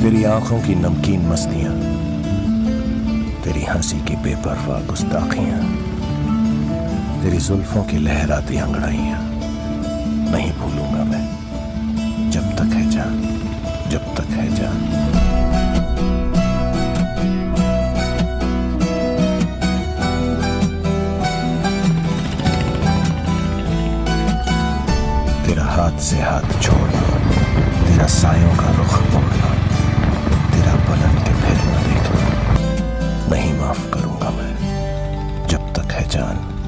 तेरी आंखों की नमकीन मस्तियां, तेरी हंसी की बेपरवाह गुस्ताखियां, तेरी जुल्फों की लहराती अंगड़ाइयां नहीं भूलूंगा मैं, जब तक है जान, जब तक है जान। तेरा हाथ से हाथ छोड़ना, तेरा सायों का रुख मोड़ना, तेरा पलट के फिर न देखना नहीं माफ करूंगा मैं, जब तक है जान।